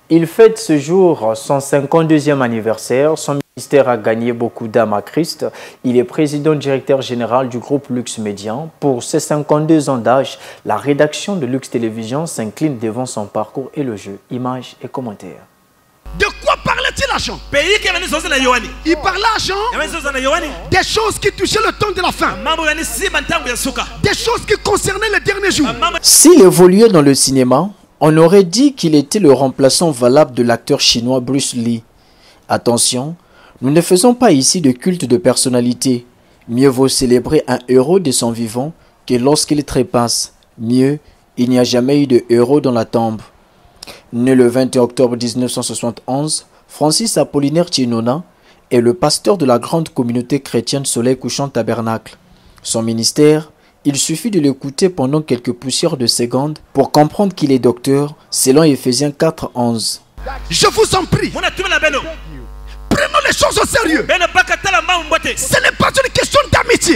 Il fête ce jour son 52e anniversaire. Son ministère a gagné beaucoup d'âmes à Christ. Il est président directeur général du groupe Lux Média. Pour ses 52 ans d'âge, la rédaction de Lux Télévision s'incline devant son parcours et le jeu. Images et commentaires. De quoi parlait-il l'argent? Il parlait l'argent des choses qui touchaient le temps de la fin, des choses qui concernaient les derniers jours. S'il évoluait dans le cinéma, on aurait dit qu'il était le remplaçant valable de l'acteur chinois Bruce Lee. Attention, nous ne faisons pas ici de culte de personnalité. Mieux vaut célébrer un héros de son vivant que lorsqu'il trépasse. Mieux, il n'y a jamais eu de héros dans la tombe. Né le 21 octobre 1971, Francis Apollinaire Tchinona est le pasteur de la grande communauté chrétienne Soleil Couchant Tabernacle. Son ministère, il suffit de l'écouter pendant quelques poussières de secondes pour comprendre qu'il est docteur, selon Éphésiens 4:11. Je vous en prie, prenons les choses au sérieux. Ce n'est pas une question d'amitié.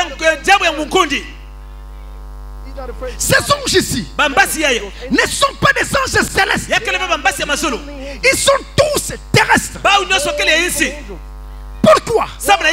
Ces anges ici ne sont pas des anges célestes. Ils sont tous terrestres. Pourquoi?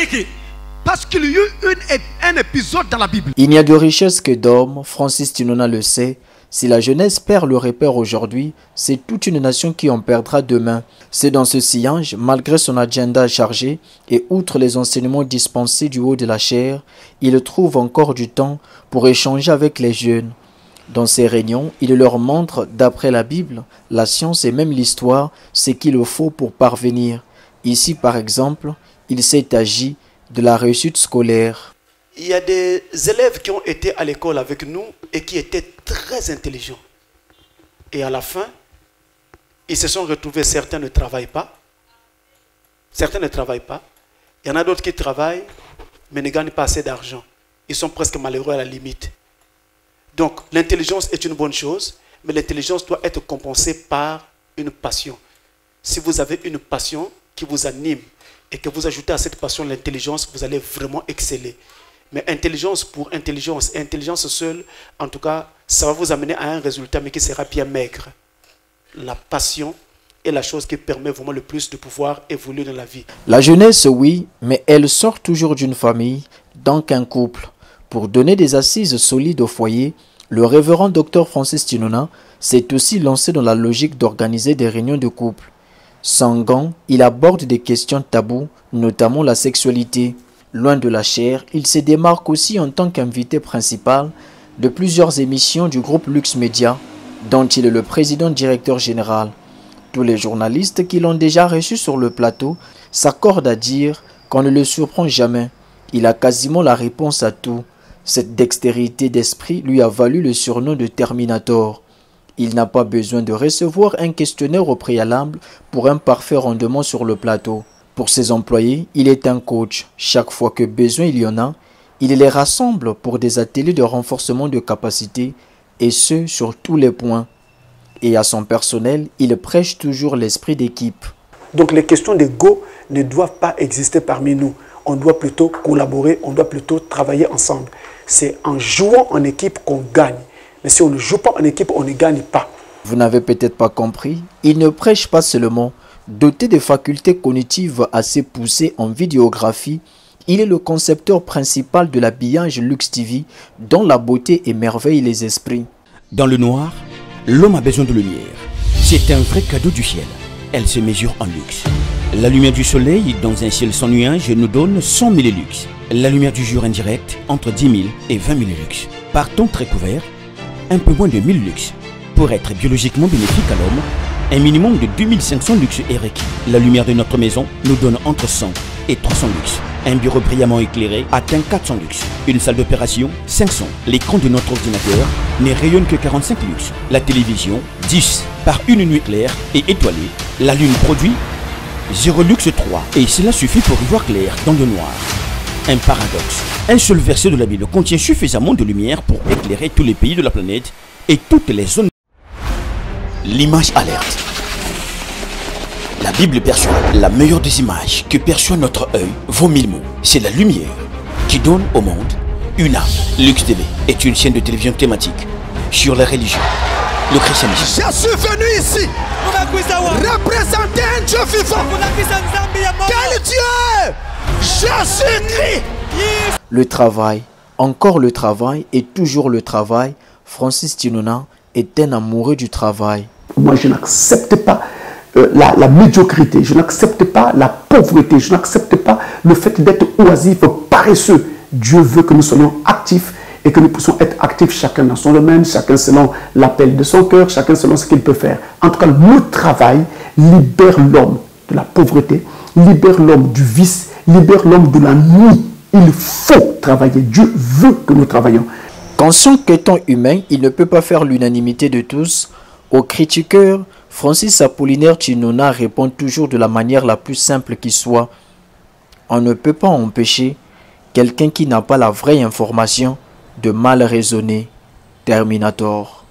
Parce qu'il y a eu un épisode dans la Bible. Il n'y a de richesse que d'hommes, Francis Tchinona le sait. Si la jeunesse perd le repère aujourd'hui, c'est toute une nation qui en perdra demain. C'est dans ce sillage, malgré son agenda chargé et outre les enseignements dispensés du haut de la chair, il trouve encore du temps pour échanger avec les jeunes. Dans ces réunions, il leur montre, d'après la Bible, la science et même l'histoire, ce qu'il faut pour parvenir. Ici, par exemple, il s'est agi de la réussite scolaire. Il y a des élèves qui ont été à l'école avec nous et qui étaient très intelligents. Et à la fin, ils se sont retrouvés, certains ne travaillent pas. Certains ne travaillent pas. Il y en a d'autres qui travaillent, mais ne gagnent pas assez d'argent. Ils sont presque malheureux à la limite. Donc, l'intelligence est une bonne chose, mais l'intelligence doit être compensée par une passion. Si vous avez une passion qui vous anime et que vous ajoutez à cette passion l'intelligence, vous allez vraiment exceller. Mais intelligence pour intelligence, et intelligence seule, en tout cas, ça va vous amener à un résultat, mais qui sera bien maigre. La passion est la chose qui permet vraiment le plus de pouvoir évoluer dans la vie. La jeunesse, oui, mais elle sort toujours d'une famille, donc un couple. Pour donner des assises solides au foyer, le révérend Dr Francis Tchinona s'est aussi lancé dans la logique d'organiser des réunions de couple. Sans gants, il aborde des questions taboues, notamment la sexualité. Loin de la chair, il se démarque aussi en tant qu'invité principal de plusieurs émissions du groupe Lux Média, dont il est le président directeur général. Tous les journalistes qui l'ont déjà reçu sur le plateau s'accordent à dire qu'on ne le surprend jamais. Il a quasiment la réponse à tout. Cette dextérité d'esprit lui a valu le surnom de Terminator. Il n'a pas besoin de recevoir un questionnaire au préalable pour un parfait rendement sur le plateau. Pour ses employés, il est un coach. Chaque fois que besoin il y en a, il les rassemble pour des ateliers de renforcement de capacité, et ce sur tous les points. Et à son personnel, il prêche toujours l'esprit d'équipe. Donc les questions d'ego ne doivent pas exister parmi nous. On doit plutôt collaborer, on doit plutôt travailler ensemble. C'est en jouant en équipe qu'on gagne. Mais si on ne joue pas en équipe, on ne gagne pas. Vous n'avez peut-être pas compris, il ne prêche pas seulement. Doté de facultés cognitives assez poussées en vidéographie, il est le concepteur principal de l'habillage Lux TV, dont la beauté émerveille les esprits. Dans le noir, l'homme a besoin de lumière. C'est un vrai cadeau du ciel. Elle se mesure en luxe. La lumière du soleil dans un ciel sans nuages nous donne 100 000 lux. La lumière du jour indirect entre 10 000 et 20 000 lux. Par temps très couvert, un peu moins de 1000 lux. Pour être biologiquement bénéfique à l'homme, un minimum de 2500 lux est requis. La lumière de notre maison nous donne entre 100 et 300 lux. Un bureau brillamment éclairé atteint 400 lux. Une salle d'opération, 500. L'écran de notre ordinateur ne rayonne que 45 lux. La télévision, 10. Par une nuit claire et étoilée, la lune produit 0 lux 3. Et cela suffit pour y voir clair dans le noir. Un paradoxe. Un seul verset de la Bible contient suffisamment de lumière pour éclairer tous les pays de la planète et toutes les zones. L'image alerte. La Bible perçoit la meilleure des images que perçoit notre œil vaut 1000 mots. C'est la lumière qui donne au monde une âme. Lux TV est une chaîne de télévision thématique sur la religion, le christianisme. Je suis venu ici représenter un Dieu vivant. Quel Dieu? Jésus-Christ. Le travail, encore le travail et toujours le travail. Francis Tinona est un amoureux du travail. Moi, je n'accepte pas la médiocrité, je n'accepte pas la pauvreté, je n'accepte pas le fait d'être oisif, paresseux. Dieu veut que nous soyons actifs et que nous puissions être actifs chacun dans son domaine, chacun selon l'appel de son cœur, chacun selon ce qu'il peut faire. En tout cas, le travail libère l'homme de la pauvreté, libère l'homme du vice, libère l'homme de la nuit. Il faut travailler. Dieu veut que nous travaillions. Conscient qu'étant humain, il ne peut pas faire l'unanimité de tous. Aux critiqueurs, Francis Apollinaire Tinona répond toujours de la manière la plus simple qui soit. On ne peut pas empêcher quelqu'un qui n'a pas la vraie information de mal raisonner. Terminator.